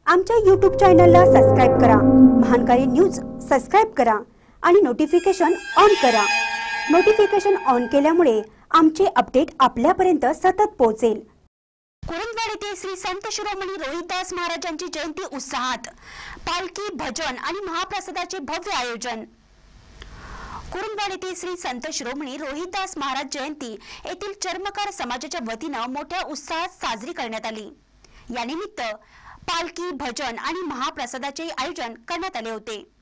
आमच्या YouTube चॅनलला subscribe करा, महानकारी न्यूज सबस्क्राइब करा आणि नोटिफिकेशन ऑन करा। नोटिफिकेशन ऑन केल्यामुळे आमचे अपडेट आपल्यापर्यंत सतत पोहोचेल। कुरुंदवाड येथे श्री संत शिरोमणी रोहिदास महाराजांची जयंती उत्साहात, पालखी, भजन आणि महाप्रसादाचे भव्य आयोजन। कुरुंदवाड येथे श्री संत शिरोमणी रोहिदास महाराज जयंती येथील चर्मकार समाजाच्या वतीने मोठ्या उत्साहात साजरी करण्यात आली। या निमित्त पालखी, भजन आणि महाप्रसादाचे आयोजन करण्यात आले होते।